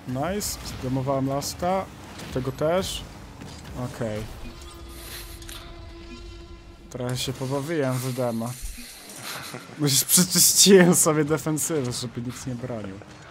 Nice. Zdemowałem laska. Tego też. Okej. Trochę się pobawiłem w dema. Przecież przeczyściłem sobie defensywę, żeby nic nie bronił.